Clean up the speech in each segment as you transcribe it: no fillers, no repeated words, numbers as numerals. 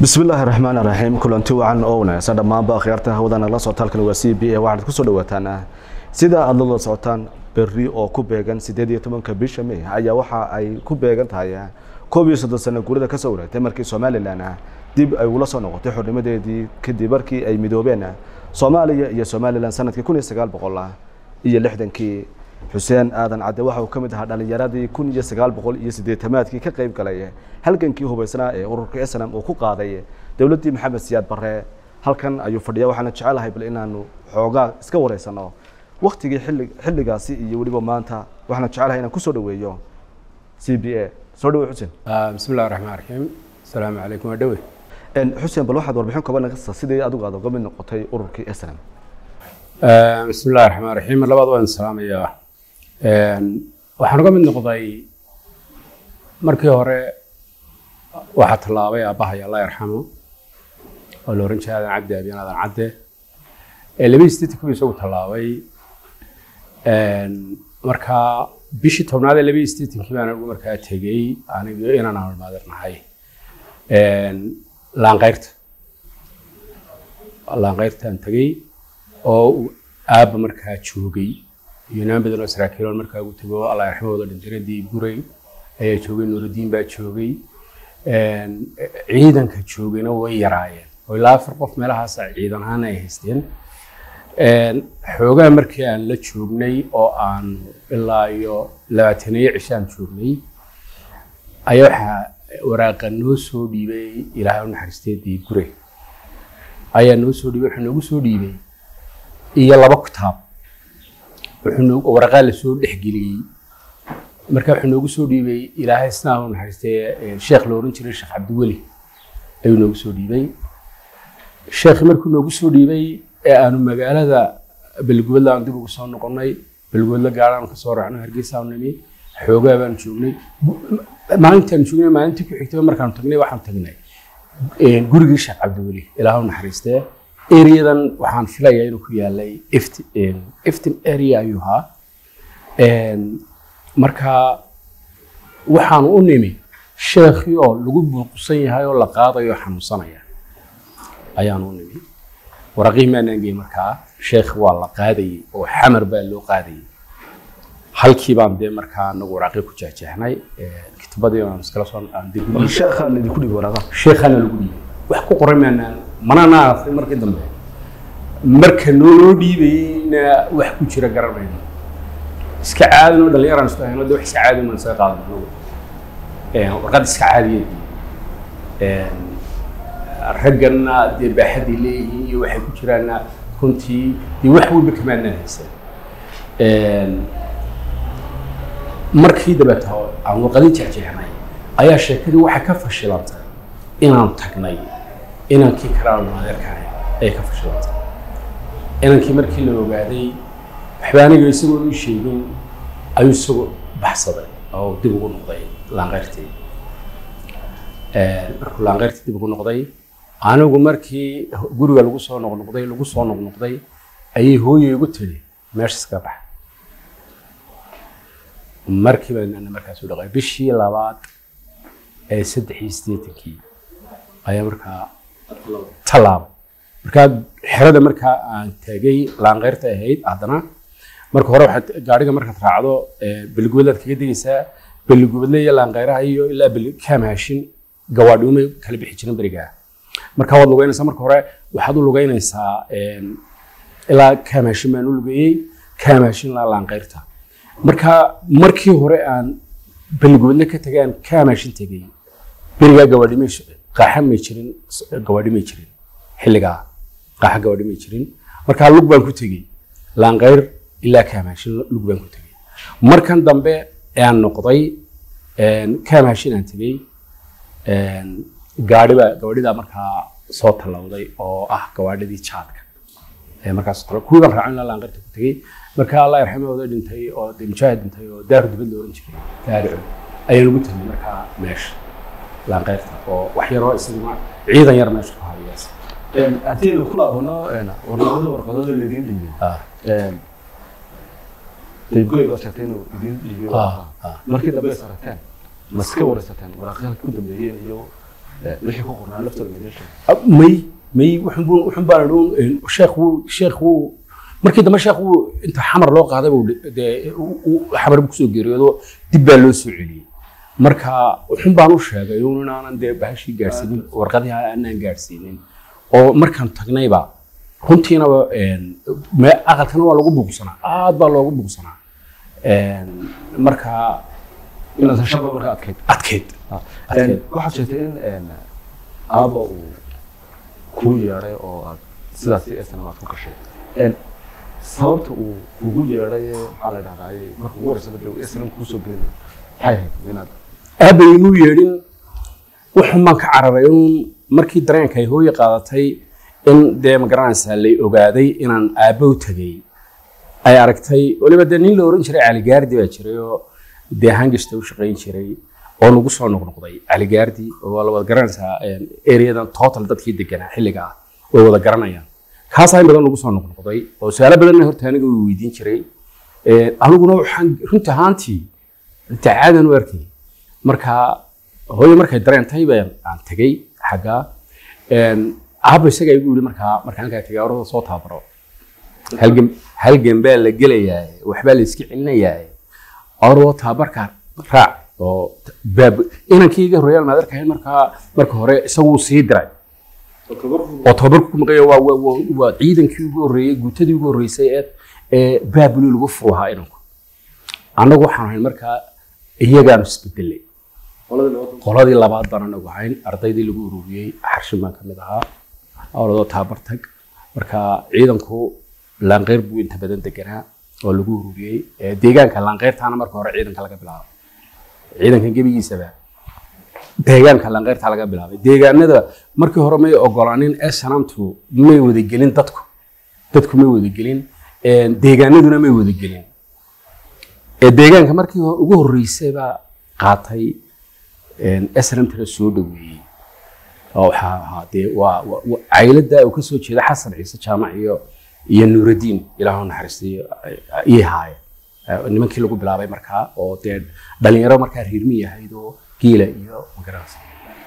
بسم الله الرحمن الرحيم كلنتي وعن أونا سدما باخيرته هودana la socotaalkan waa CBA waxaad ku soo dhawaataan sida aad la socotaan berri oo ku beegan 18 bisha May ayaa waxa ay ku beegan tahay 13 sano guurida ka soo wareegtay markii Soomaaliland dib ay ula soo noqotay xornimadeedii kadib markii ay midoobeen Soomaaliya iyo Soomaaliland sanadkii 1960kii Xuseen Aadan Cadde waxa uu kamid ahaa dhalinyaradii 1980kii ka qayb galay halgankii hubaysnaa ee ururka SNM oo ku qaaday dawladii Maxamed Siyaad Barre halkan ayuu fadhiyaa waxaana jecelahay bal inaanu xoogaa iska wareysano waqtigii xilligaasi iyo waliba maanta waxaana jecelahay inaan ku soo dhaweeyo CBA soo dhaweey Xuseen bismillaahir rahmaanir rahiim assalaamu alaykum wa dhaweey Xuseen bal waxaad warbixin kooban naga sidii aad uga mid noqotay ururkii SNM bismillaahir rahmaanir rahiim labaad waan salaamayaa waxaan uga mid noqday markii hore waxa talaabay aabahay Allah yarxamo oo looran jeedan Cabdi Abiyan Aadan Cadde labadiistii ku soo talaabay marka bishii tobnaad ee labadiistii baan ugu markaa tagay aniga inaan maalmaadnahay laanqayrtaan tagay oo aaba markaa joogay يونان بدل إسرائيل مركز وتبوا الله يرحمه ولا دندردي بوري شوقي نور الدين بعد شوقي عيدا كشوقي نو يراعي ولا فرق في ملها صع عيدا هنا يهستين حوجا مركز لا شوقني أو عن إلا يو لا تنيع عشان شوقني أيوة وراق النوسو ديبي إلى هون حرستي دي بوري أيه النوسو ديبي حنوسو ديبي يلا بكتاب وحنو ورقال سو دخغلي marka wuxuu noogu soo dhiibay ilaahay isnaa oo naxariistay sheekh looran jiray sheekh Cabdi Wali ayuu noogu soo dhiibay sheekh markuu noogu soo dhiibay ee aanu magaalada Balgubadla aan dib ugu soo noqonay Balgubadla gaaraan ka soo raacnay Hargeysa oo nimi xoogaa baan joognay maalintii ku xigtay markaan tagnay waxaan tagnay gurigii sheekh Cabdi Wali ilaahay oo naxariistay area-dan waxaan filayaa inuu ku yaalay iftin area ayuha marka waxaan u nimi sheekhi oo lagu buuqsan yahay oo la qaadayo xanuunsanaya ayaan u nimi waraqii maanangay markaa sheekh waa la qaaday oo xamar baa loo qaaday halkii baan de markaa anagu waraqii ku jaajahnay kitabadii aan iskala soo aan dib u sheekhan idinku dhig waraqa sheekhana lagu dhigay wax ku qoran mana naafay markii dambe marka noo dhiibayna wax ku jira garanayno iska caadino dhalinyaraan isku hayno wax iska caadi ma soo qaadano warqad iska caadiyeed ragana de baaxadii leeyihiin iyo waxay ku jiraan runtii di wax walba kamaanaan haysan markii dabato aan warqadii jeexjeexnay ayaa sheekadii waxa ka fashilantay inaan tagnay inankii karaan maadeerkaay ay ka fashilantay inankii markii la ogaaday waxbaaniga isagoo u sheegin ayuu isagoo baxsaday oo dib ugu noqday laanqayrtii markuu laanqayrtii dib ugu noqday anigu markii guriga lagu soo noqnoqday ayay hooyay ugu tiri meesha iska bax markii baan markaas u dhaqay bishii labaad ee 83kii ayaa markaa talaabo marka xirada marka aan tagay laanqayrta ahayd hadana marka hore waxa gaariga marka raacdo bilgubadad kaga digaysaa bilgubadle iyo laanqayraha iyo ilaa bilkamaashin gawaadhume kala bixi jirin bariga marka wad lugeynaysaa marka hore waxaad u lugeynaysaa ilaa kamaashin baan u lugayay kamaashin la laanqayrta marka markii hore aan bilgubadle ka tagaan kamaashin tagay bariga gawaadhume qaxamay jirin gawaadhimay jirin xilliga qaxa gawaadhimay jirin marka lug baan ku tagay laanqayr ilaa kamaashin lug baan ku tagay markan dambe aan noqday kamaashin aan tagay gaadhida markaa soo talawday oo ah gawaadhidii jaadka markaas kuwa raacin laanqayrta ku tagay marka Allah yarxamada dhintay oo mujaahid dhintay oo daar dibad loo oran jiray taariikh ayaan ugu tagay markaa meesha laanqayrta oo wax yar oo isaguna ciidan yar meesha ku hayay أنتي كل أبونا أنا ورقة الذين لي تقول إذا شفتينه الذين لي مركز بس رتان مسكوا رتان ورقة كنت مليين يو wixii ku qornaa laftooda meesha may wuxun baan idhuun sheekhu markii dambe sheekhu inta xamar loo qaaday xamar buu kusoo geeriyoodo dib baa loo soo celiyey marka wuxun baan u sheegay inaanan dee bahashii gaadhsiinin warqadii aanaan gaadhsiinin oo markaan tagnayba runtiinaba aqalkana waa lagu buuqsanaa aad baa loogu buuqsanaa marka inaad shaqo marka adkeyd waxaad sheegtay in aaba uu ku yeedhay oo aad sidaas isna aad ku gashay sababta uu ugu yeedhay maxaa la dhahdaa marka ugu horeysa dhow isna kusoo gelinay maxay ahayd inaad aabay inuu yeedhin wuxun baan ka cararay in markii dareenka ay hooye qaadatay in dee magaranaysaa lay ogaaday inaan aabbo u tegay ay aragtay waliba dee nin la oran jiray caligaardi baa jiray oo dee hangishta u shaqayn jiray oo nagu soo noqnoqday caligaardi oo la wada garanaysaa areadan total dadkii deganaa xilliga ah way wada garanayaan kaasaa in badan nagu soo noqnoqday oo su-aalo badanna horta aniga uu weydiin jiray aniguna waxaan runta ahaantii inta caadan u arkay marka hooye markay dareentay baan aan tegay xaggaa aabba isaga igu yidhi markaan halkaa tegay orada soo taabaro halgan baa la gelayaa waxbaa la iska celinayaa orada taabarka raac oo inankii iga horreeyaan maad arkahayn marka hore isaguu sii diray oo tababarku ku maqayo waa ciidankii ugu horreeyey guutadii ugu horreysay ee baabuli lagu furuhaa inanku annagu waxaan ahayn markaa iyagaanu isbedelay qoladii labaad baan anagu ahayn ardaydii lagu ururiyey xarshin baan kamid ahaa oladoo taabartag marka ciidanku laanqeyr buu inta badan deganaa oo lagu ururiyey deegaanka laanqeyrtaana marka hore ciidanka laga bilaabay ciidanka gebigiisaba deegaanka laanqeyrtaa laga bilaabay deegaanada markii hore may ogolaanin sanamtu may wadagelin dadku may wadagelin deegaanaduna may wadagelin deegaanka markii ugu horreysay baa qaatay SNMtana soo dhaweeyey oo waxaa ahaa dee waa cayladda uu ka soo jeeda xasan ciise jaamac iyo nuuraddiin ilaahu naxariistay iyay haayeen nimankii lagu bilaabay markaa oo dee dhalinyaro markaa reermi yahayd oo giila iyo magaranaysa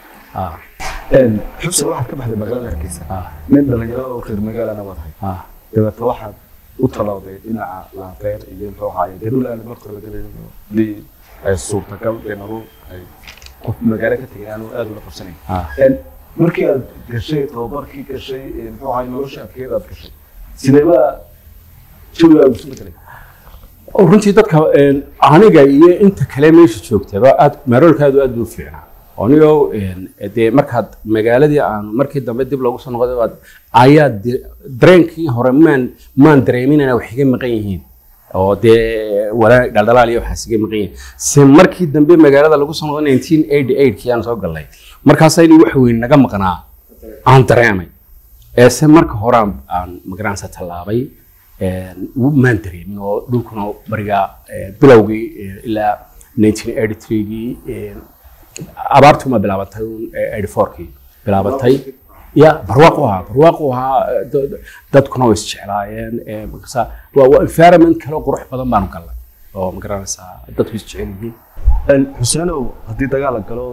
xubse waxaad ka baxday magaalada hargeysa nin dhalinyaro oo reer magaalana waad ahay dabeeta waxaad u talowday dhinaca laanqeyr iyo muxuu ahaaye dee dhul aan marka hore galay ay suurtagal nolol ay qof magaalo ka tegay aanu aad ula qabsanayn markii aad gashay tababarkii gashay muxuu ahaay nolosha adkeed aad gashay sideeba jawiga aad isu bedelay runtii dadka aniga iyo inta kale meesha joogtaba aad maroolkaadu aad buu fiicnaa anigo dee markaad magaaladii aan markii dambe dib loogu soo noqday ayaa dareenkii hore maan dareemin inay wax iga maqan yihiin oo dee walaal dhaldhalaal iyo waxaas iga maqan yihiin se markii dambe magaalada lagu soo noqday 1988kii aan soo galnay markaas aynu wax weyn naga maqnaa aan dareemay se marka hore aan magaranaysa tallaabay maan dareemin oo dhulkuna bariga bilowgii ilaa 1983gii abaartuma bilaabantay 84kii bilaabantay ya barwaaqo ahaa dadkuna way isjeclaayeen markaasa waa environment kale qurux badan baanu galnay oo magaranaysaa dadku isjecel yihiin xuseenow haddii dagaal la galo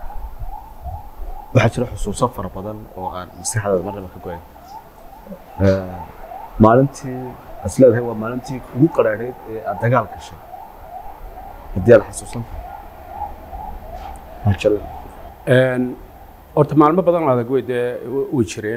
waxaa jira xusuuso fara badan oo aan maskaxdaada marnaba ka go'ayn maalintii as leedahay waa maalintii ugu qaraadheed ee aad dagaal gashay haddii aad xasuusan horta maalmo badan adag way dee way jireen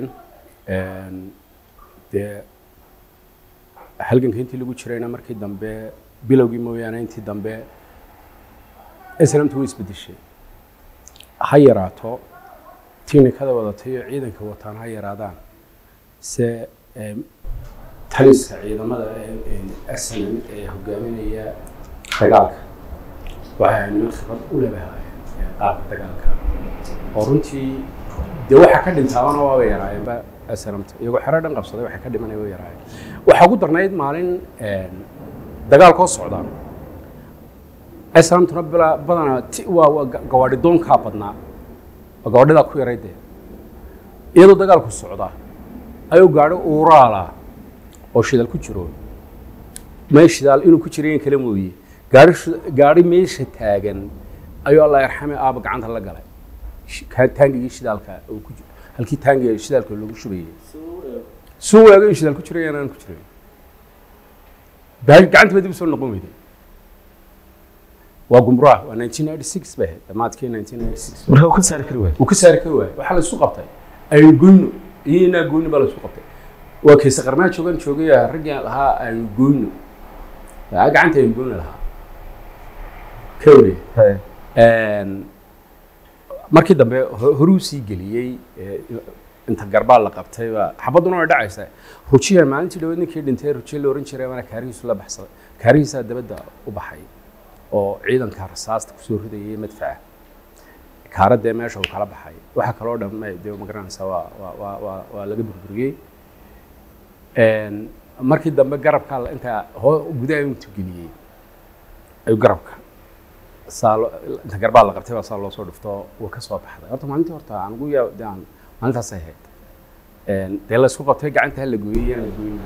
dee halganka intii lagu jirayna markii dambe bilowgii mooyaane intii dambe SNMtu way isbedeshay ha yaraato tiinikada wadatay iyo ciidanka wataan ha yaraadaan se taliska ciidamada SNM ee hogaaminaya dagaalka waxay niman khibrad u leedahay qaabka dagaalka oo runtii dee waxa ka dhintaabana waa yaraayeenba SNMta iyagoo xero dhan qabsaday waxa ka dhimanaya waa yaraayeen waxaa ugu darnayd maalin dagaalkoo socda SNMtuna badanaa waa gawaadhi doonkaa badnaa oo gawaadhidaa ku yaray dee iyadoo dagaalku socda ayuu gaadhi uuraala oo shidaal ku jiro may shidaal inuu ku jirayn kala mooye gaadhi meesha taagan ayuu allah yarxame aaba gacanta la galay taangigii shidaalka uu ku halkii taangiga shidaalka lagu shubayay soo waago shidaal ku jiray aan ku jiray gacanta badib soo noqon weyday waa gumraah waa 1996 baa damaadkii 1996 marka uu ka saari kari waay waxa la isku qabtay ay goyno ina goyno baa la isku qabtay waa kaysa qarmaa joogay ragga lahaa ay goyno gacanta ay goyno lahaa kawri markii dambe horuu sii geliyay inta garbaal la qabtay ba xabaduna way dhacaysaa rujiya maalintii dhaweed ninkii dhintay rujiya la oran jiray mana kaarihiisu la baxsaday kaarihiisa dabadda u baxay oo ciidanka rasaasta ku soo ridayay madfaca kaaradee meesha uu kala baxay waxa kale oo dhan dee ma garanaysaa waa laga burburiyey markii dambe garabka inta gudaha intuu geliyey ayuu garabka inta garbaal la qabtay baa saa loo soo dhufto wuu ka soo baxday horta maalintii horta aan ugu yaabdaan maalintaas ay ahayd dee la isku qabtay gacanta la gooyay aan la gooyin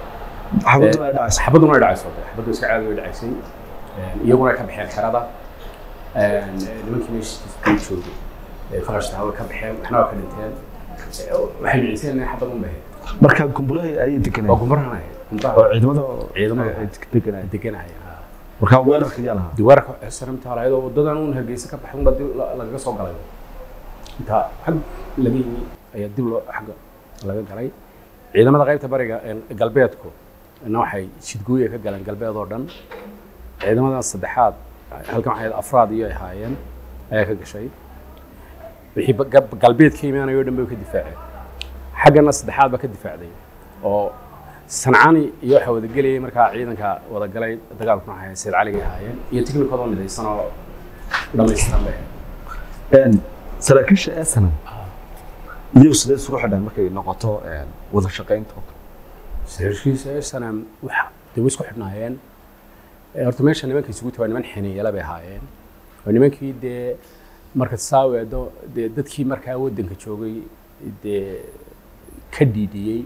xabaduna ay dhacayso xabadu iska caadi way dhacaysay iyaguna ka baxeen xerada nimankii meeshiisa joogay faqashta hawa ka baxeen waxna waa ka dhinteen waxay dhiceen inay xabad u bahay marka kumbulahay ay deganay waa kumburahay ciidamada deganay marka weerarka yaa lahaa diiwaarka saramta halaayado wadadan uu Hargeysa ka baxay bad laga soo galay inta xag laga yimi ayaa dib loo xagga laga galay ciidamada qaybta bariga galbeedku waxay shidgooye ka galeen galbeed oo dhan ciidamada saddexaad halkan waxay afraad iyo ahaayeen ayaa ka gashay wixii galbeed ka imaanayo dhan bay ka difaaceen xaggana saddexaad ba ka difaacday oo sancaani iyo waxa wada galay markaa ciidanka wada galay dagaalkuna ahaayeen Sayd Cali ahaayeen iyo tiknikada midaysan oo dhameystiran bay saraakiisha SNM iyo sidee isugu xidhan markay noqoto wada shaqeynta saraakiisha SNM waxa dib isku xidhnaayeen horta meesha nimanka isugu tahay niman xiniyeela bay ahaayeen oo nimankii dee marka saaweedo dee dadkii markaa wadanka joogay dee ka dhiidiyay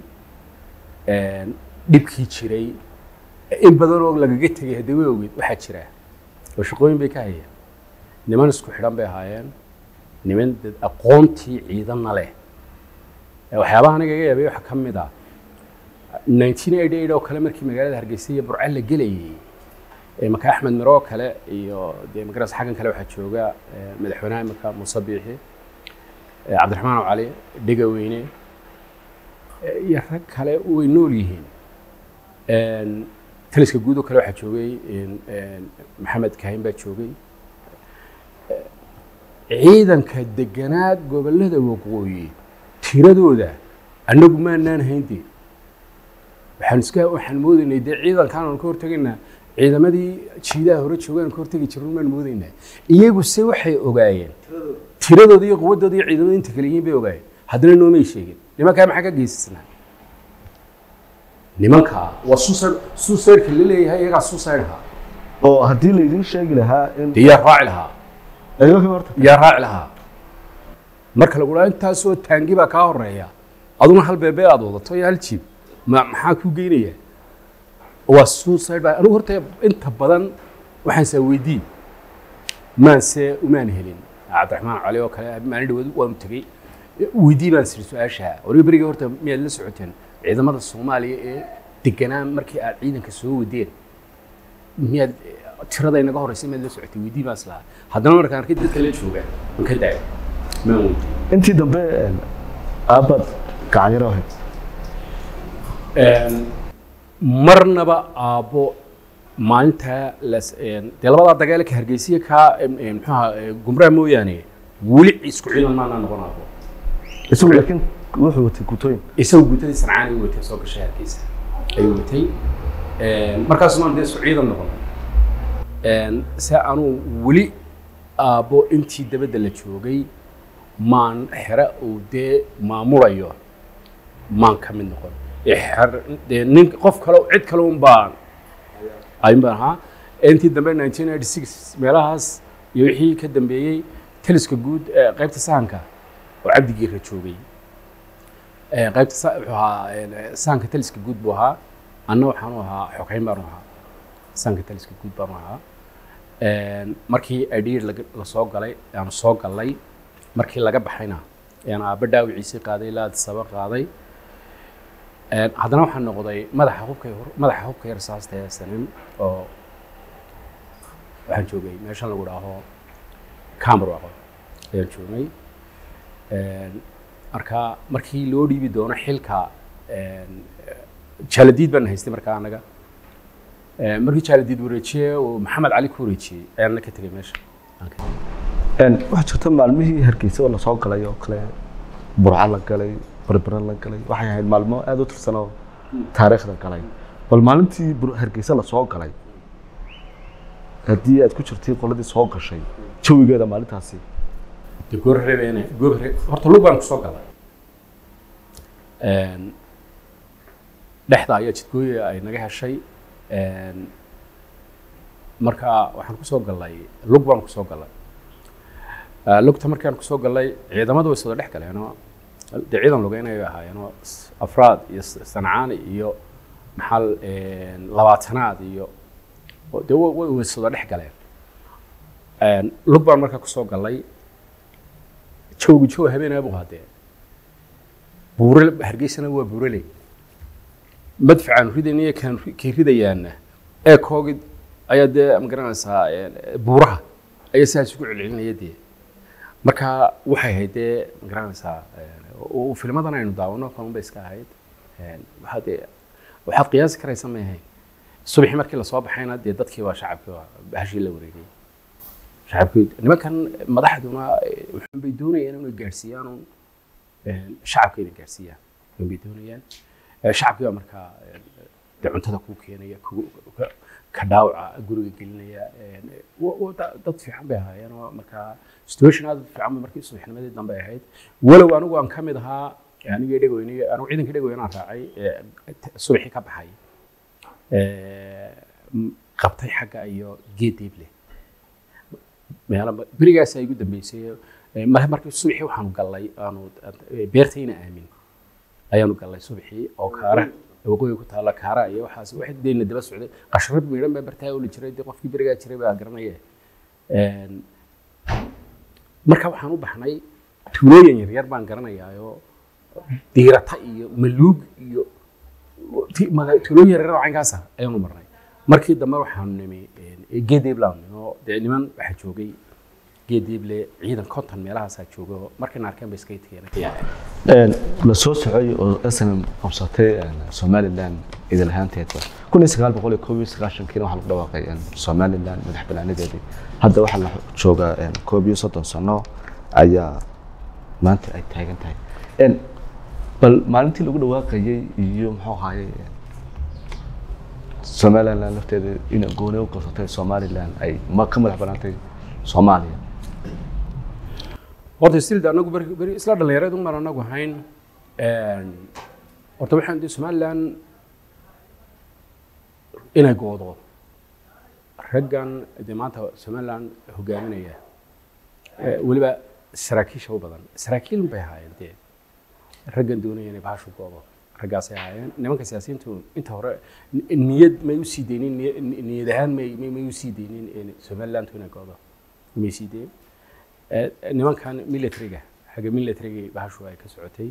dhibkii jiray in badan oo lagaga tagay hadii way ogeyd waxa jira oo shaqooyin bay ka hayeen niman isku xidhan bay ahaayeen niman dad aqoontii ciidanna leh waxyaabaha aniga iga yaabay waxa ka mid ah 1988 oo kale markii magaalada Hargeysa iyo Burco la gelayay maka Axmed Miro kale iyo dee magaras xagan kale waxa jooga madaxweynaha maka Muuse Biixi Cabdiraxmaan Cali Dhigaweyne iyo rag kale way nool yihiin taliska guud oo kale waxa joogay Maxamed Kaahin baa joogay ciidanka deganaad gobolada waqooyi tiradooda anagu ma aanan hayndii waxaan moodaynay dee ciidankan aan ka hortagnaa ciidamadii jiidaha hore joogaan ka hortagi jireen maan moodaynaa iyagu se waxay ogaayeen tiradooda iyo quwadooda iyo ciidamada inta kale yihiin bay ogaayeen haddana noomay sheegin nimankaa maxaa ka geysasnaa nimanka waa suusayrka la leeyahay iyagaa suusayrha oo haddii laydin sheegi lahaa in yaa raaci lahaa yaa raaci lahaa marka lagu dhaha intaasoo taangi baa kaa horeeya aduna hal beebe aad wadato iyo hal jiib maxaa kuu geynaya waa suicide baa anigu horta inta badan waxaan saa weydii maanse umaan helin Cabdiraxmaan Cali oo kale maalin dhaweed waan tagay weydii baan sir su'aasha wariga bariga horta miyaad la socoteen ciidamada Soomaaliya ee deganaan markii aad ciidanka soo wadeen miyaad tirada inaga horeysay miyaad la socotay weydii baan islaa haddana markaan arkay dadka la jooga aan ka daay ma intii dambe aabad gacanyaro ahayd marnaba aabo maalinta dee labada dagaal ka Hargeysa ka muxuu gumraa mooyaane wali isku ciidan ma noqon aabo isagu laakiin wuxuu watay gutooyin isagu gutay sancaani watay soo gashay Hargeysa ayuu watay markaas ma dee isku ciidan noqon si aanu wali aabo intii dabada la joogay maan xira oo dee maamulayo maan ka mid noqon nin qof kale cid kale un baan ay baaha intii dambe 1996 meelahaas iyo wixii ka dambeeyay taliska guud qaybta sahanka oo Cabdi Giir joogay qaybta sahanka taliska guud buu ahaa anna waxaan ahaa xogeyn baan ahaa sahanka taliska guud baan ahaa markii adhiir la soo galay aan soo galay markii laga baxayna ayaan aabba dhaawiciisii qaaday ilaa saba qaaday haddana waxaan noqday madaxa hubka yar saasta ee sanin oo waxaan joogay meeshan lagu dhaaho camero ayaan joognay markii loo dhiibi doono xilka jaaladiid baan haystay markaa anaga markii jaaladiid wareejiyay oo maxamed cali ku wareejiyay ayaan ka tagay meesha waxaa jirta maalmihii hargeysa oo lasoo galay oo kale burca la galay barbara la galay waxay ahayd maalmo aad u tirsan oo taariikhda galay bal maalintii hargeysa lasoo galay haddii aad ku jirtay qoladii soo gashay jawigeeda maalintaasi horta lug baan kusoo galay dhexda ayaa jidgooya ay naga heshay marka waxaan kusoo galay lug baan kusoo galay lugta markaan kusoo galay ciidamadu way soo dhex galeenoo dee ciidan lugeynay ahaayeenoo afraad iyo sancaani iyo maxal labaatanaad iyo dee way soo dhex galeen lug baan markaa kusoo galay jow habeenaa buu hadee buure hargeysana waa buureley madfacan ridayna kan ridayaana ee koogid ayaa dee ma garanaysaa buuraha ayaa sidaas ugu celcelinaya dee marka waxay ahayd dee ma garanaysaa filmadan aynu daawano kalun bay iska ahayd waxaad qiyaasi karaysa ma ahayn subaxii markii lasoo baxayna dee dadkii waa shacabkii waa bahashii la wareegay shacabkii nimankan madaxduna waxay doonayaan inay gaarsiiyaan shacabka inay gaarsiiyaan waxay doonayaan shacabkii baa markaa cuntada ku keenaya ka dhaawaca guriga gelinaya dad fiican bay ahaayeen oo markaa situation aad fiican markii subaxnimadii dambe ahayd walow anigu aan ka mid ahaa aniga dhagooynay anigu ciidanka dhagooynaa raacay subaxii ka baxay qabtay xagga iyo geed diible meelo berigaas ay ugu dambeysay markii subaxii waxaanu gallay aanu beertayna aamin ayaanu gallay subaxii oo kaara waqooyi ku taala kaara iyo waxaas wax deena daba socday qashrad meeran baa bartaa oo la jiray qofkii berigaa jiray baa garanaya marka waxaan u baxnay tuulooyin yar baan garanayaayo diirata iyo maluug iyo tuulooyin yar oo caynkaas ah ayaanu marnay markii dambe waxaanu nimi geediblaan oo niman waxa joogay geedible ciidan konton meelahaas joogo markii arkeen bay iska tageen la soo socay oo SNM qabsatay Somaliland idin ahaanteedba 1991 kiina waxa lagu dhawaaqay Somaliland madax banaanedeedii hadda waxa la joogaa 31 sano ayaa maanta ay taagan tahay bal maalintii lagu dhawaaqayay iyo muxuu ahaayay Somaliland lafteeda in gooni u qabsatay Somaliland ay ma ka madax banaantay Soomaaliya horta silda anagu bari isla dhalinyaradu ma anagu hayn horta waxaan dii Somaliland inay goodo raggan maanta Somaliland hogaaminaya waliba saraakiisha u badan saraakiil bay haayeen dee raggan doonayeen inay baashu goodo raggaas ay haayeen nimanka siyaasiyiintu inta hore niyad may u sii deeynin niyad ahaan may u sii deeynin in Somaliland inay goodo may sii deeynin nimankan militariga xagga militariga baashu ay ka socotay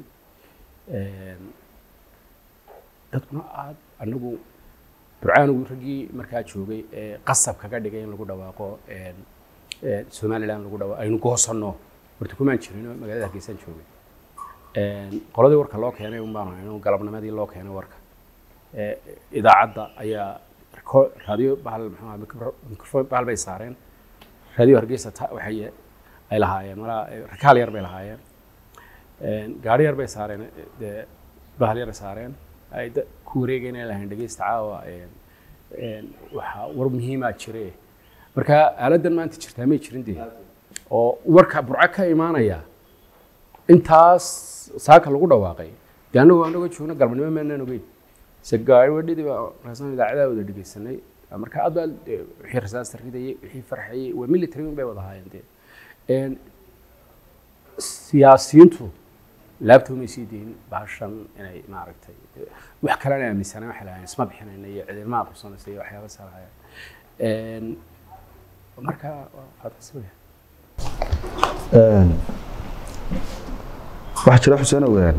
dadkuna aad anagu burcaanigu raggii markaa joogay qasab kaga dhigay in lagu dhawaaqo Somaliland lagu dhawaaqo aynu goosanno horta kuma jirin magaalada Hargeysa joogay qoladii warka loo keenay un baan ahayn galabnimadii loo keenay warka idaacadda ayaa radio mikrofon bahal bay saareen radio Hargeysa waxay ay lahaayeen rakaal yar bay lahaayeen gaari yar bay saareen bahal yar saareen ay ku wareegayeen lahayn dhageysta caawa waxa war muhiim ah jiray marka aaladan maanta jirtaa ma jirin dee oo warka burca ka imaanaya intaas saaka lagu dhawaaqay anagu joogna galabnimo meena ogeyn sagaari wadhidi baa raasana idaacada wada dhageysanay marka aad baa wixii rasaas ridayay wixii farxayay waa military bay wada haayeen siyaasiyiintu laabtoomay sii deyn baashan inay maaragtay wax kale aan aaminsanay waxa la isma bixinayna iyo ciidamada aqoonsanaysa iyo waxyaabo saaraya marka waxa jira xuseen weeyaan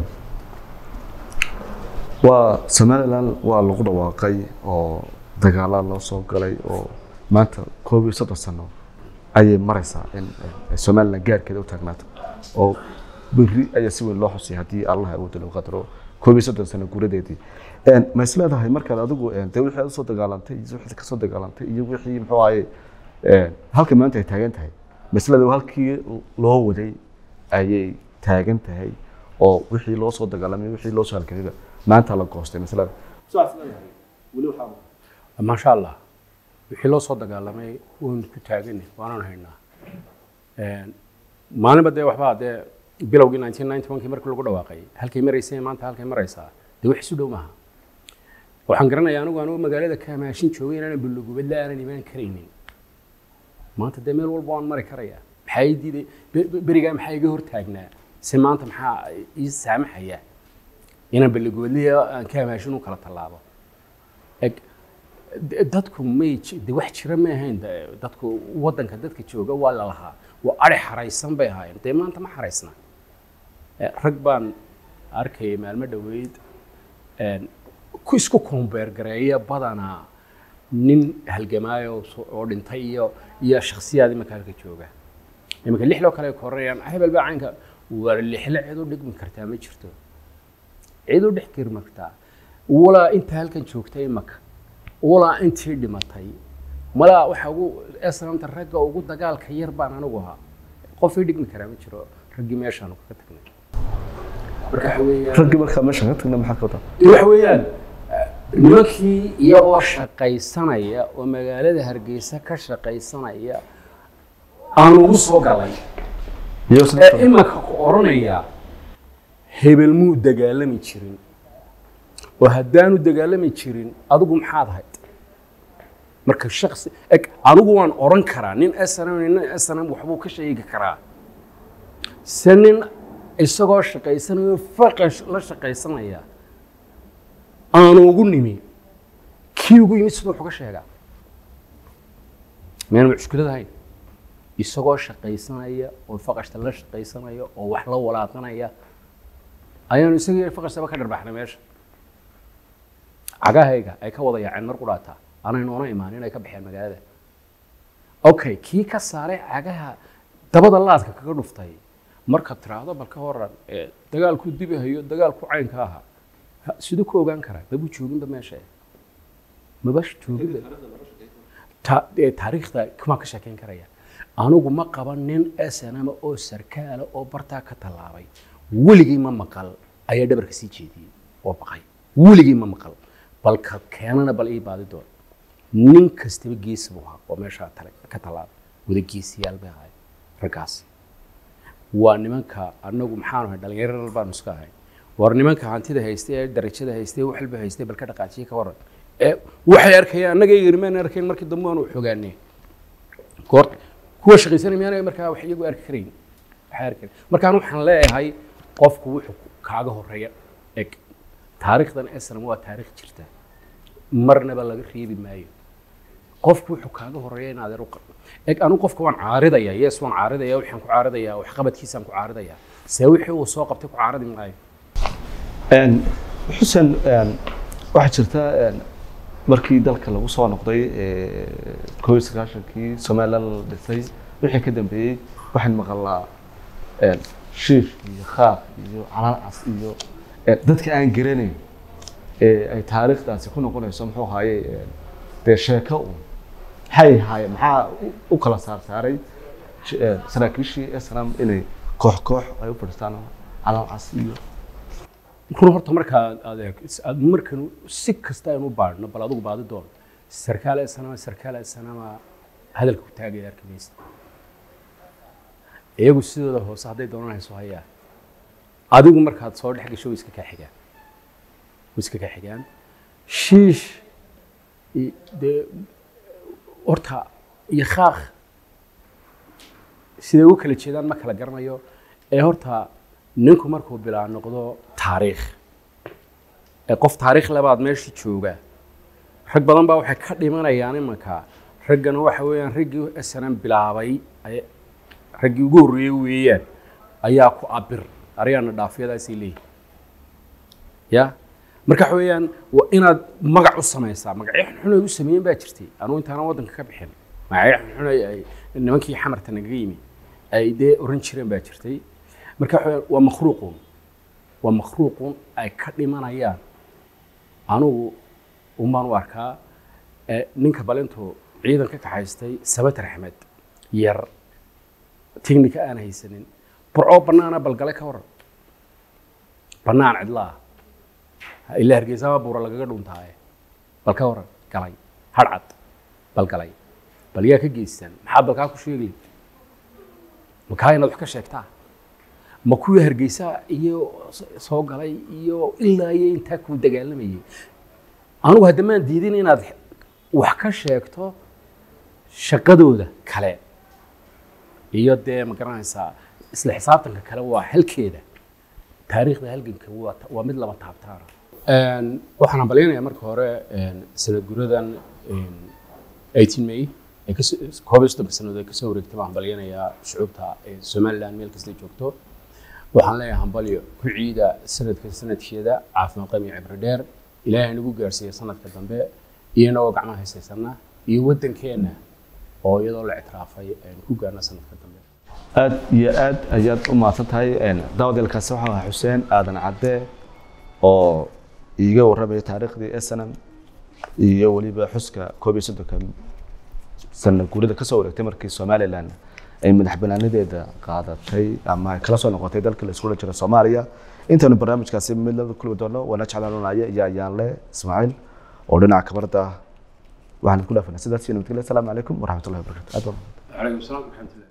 waa Somaliland waa lagu dhawaaqay oo dagaal loo soo galay oo maanta 13 sano ayay maraysaa in Somaliland gaarkeeda u taagnaato oo bari ay si weyn loo xusay hadii Allah uu dilo qadro 13 sano guuradeedii ma isleedahay marka adigu wixii soo dagaalantay iyo wixii ka soo dagaalantay iyo wixii muxuu ahaayay halka maanta ay taagan tahay maslada halkii loo waday ayay taagan tahay oo wixii loo soo dagaalamay wixii loo soo halkayba maanta la goostay maslada wali waxa ma sha Allah wixii loo soo dagaalamay oo ku taaganay waan haynaa maalin baday waxba bilowgii 1991 markii lagu dhawaaqay halkay maraysay maanta halkay maraysaa wax isu dhow maaha waxaan garanayaa anigu magaalada Kaamaashin joogay inaan bilowgubad la aanan iman kareynin maanta meel walba waan mari karayaa maxay diiday bariga maxay iga hor taagnaa si maanta maxaa ii saamaxaya inaan bilowgubadliya aan Kaamaashin u kala talaabo dadku wax jira ma ahayn dadku wadanka dadka jooga waa la lahaa waa ari xaraysan bay ahaayeen maanta ma xaraysna rag baan arkay maalmo dhaweyd ku isku kombeer gareeya badana nin halgamaayo oo dhintay iyo shakhsiyaad imaka halka jooga imaka lix loo kale koreeyaan hebel baa caynka war lixla cid u dhigmi kartaa ma jirto cid u dhex kirmagtaa wala inta halkan joogtay imaka wala intii dhimatay mala waxa ugu aslamta ragga ugu dagaalka yar baan anigu ahaa qof ii dhigmi karaa ma jiro raggi meeshaan ka tagnay raggi marka meesha ka tagnay maxaa ka wada wax weeyaan nimankii iyagoo shaqaysanaya oo magaalada Hargeysa ka shaqaysanaya aan ugu soo galay imaka oranaya hebel muu dagaalami jirin oo haddaanu dagaalami jirin adigu maxaad ahayd marka shakhsi anigu waan oran karaa nin SNM waxbuu ka sheegi karaa sanin isagoo shaqaysanayo faqash la shaqaysanaya aan ugu nimi kii ugu yimid sidoo wuxuu ka sheegaa meel mushkiladahay isagoo shaqaysanaya oo faqashta la shaqaysanaya oo wax la walaaqanaya ayaan isagii faqashta ka dharbaxnay meesha cagahayga ay ka wada yaaceen mar quraata aanay noona imaan inay ka baxeen magaalada okay kii ka saaray cagaha dabada laadka kaga dhuftay marka tiraahdo balka horan dagaalku dibahayo dagaalku caynka aha sidoo ku ogaan karaa babu joogin meesha ma bash joogin taariikhda kuma ka sheekeyn karaya anigu ma qaban nin SNM oo sarkaal oo barta ka talaabay waligii ma maqal ayaa dhabarka sii jeediyay oo baqay waligii ma maqal balka keenana bal ii baadi doon nin kastaba gees buu ahaa oo meesha ka talaabay wada geesiyaal bay ahayd ragaas waa nimanka anagu maxaan ahay dhalinyaro baan iska ahay war nimanka hantida haystay darajada haystay wax walba haystay balka dhaqaajiye ka waran waxay arkayaan anaga yirmaan arkeen markii dambe aan u xogaanay koor kuwa shaqaysanayaan markaa wax iyagu arki kareen waxa arkeen markaan waxaan leeyahay qofku wuxuu kaaga horeeya taariikhdan SNM waa taariikh jirta marnaba laga reebi maayo qofku wuxuu kaaga horeeya inaad aru anu qofka waan caaridaya waan caaridaya waxaan ku caaridaya wax qabadkiisaan ku caaridaya see wixii uu soo qabtay ku caaridi maayo xuseen waxa jirta markii dalka lagu soo noqday kii Somaliland dhisay wixii ka dambeeyay waxaan maqalaa shiif iyo khaaf iyo calan cas iyo dadka aan garanayn ay taariikhdaasi ku noqonayso muxuu ahaayay sheeko hay maxaa u kala saaray saraakiishii SNM inay koox ay u fadhistaan calan cas iyo horta marka aad markan si kasta aynu baadhno bal adigu baadi doon sarkaal SNM hadalku taagay arkimaysa iyagu sidooda hoose haday doonaan hayso hayaa adigu markaad soo dhex gasho iska ka xigaan shiish horta iyo khaaq sidee u kala jeedaan ma kala garanayo horta ninku markuu bilaa noqdo taariikh qof taariikh labaad meesha jooga rag badan baa waxay ka dhimanayaan imanka raggana waxa weeyaan raggii SNM bilaabay raggii ugu horreeyay weeyaan ayaa ku abir ariyana dhaafiyadaasii leeyihin ya marka waxa weeyaan waa inaad magac u samaysaa magacyo xun ay u sameeyeen baa jirtay anuu intaana waddanka ka bixin magacyo xun ay nimankii xamarta naga yimi ay dee oran jireen baa jirtay marka waxa weeyaan waa makhluuqun ay ka dhimanayaan anugu umbaan u arkaa ninka balintu ciidan ka kaxaystay Sabatar Axmed yar technique aan haysanin burco banaana balgale ka waran banaan cidlaa ilaa Hargeysa buura lagaga dhuntaay bal ka waran galay hadcad balgalay bal yaa ka geystan maxaa balkaa ku sheegay markaa inaad wax ka sheegtaa ma kuwii Hargeysa iyo soo galay iyo ilaa iyo inta ku dagaalamayay anigu haddamaan diidin inaad wax ka sheegto shaqadooda kale iyo dee ma garanaysaa isla xisaabtanka kale waa halkeeda taariikhda halganka waa mid laba taabtaana waxaan hambaleynayaa marka hore sanad guradan 18 May ee koob iyo soddon sanadood ee kasoo wareegtay baan hambaleynayaa shucuubta Somaliland meel kasta joogto waxaan leeyahay hambalyo ku ciida sanadkeeda caafimaad qab iyo cibro dheer ilaahay nagu gaarsiiyo sanadka dambe iyana gacmaha haysanna iyo wadankeena oo iyadoo la ictiraafay ku gaarna sanadka dambe aad iyo aad ayaad u mahadsantahay daawadalkaas waxa ah Xuseen Aadan Cadde oo iiga warramay taariikhdii SNM iyo waliba xuska koob iyo soddonka sanad guurida ka soo wareegtay markii Somaliland ay madax banaanideeda qaadatay ama ay kala soo noqotay dalka la isku jira Soomaaliya intaanu barnaamijkaasi mid la kulmi doono wana jeclaanaya ayaan le Ismaaciil oo dhinaca kabarda waxaan ku dhaafnaa sidaas iyo nabadgelyo. Assalaamu calaykum waraxmatullaahi wabarakaatuh. Wa calaykum salaam wa rahmatullahi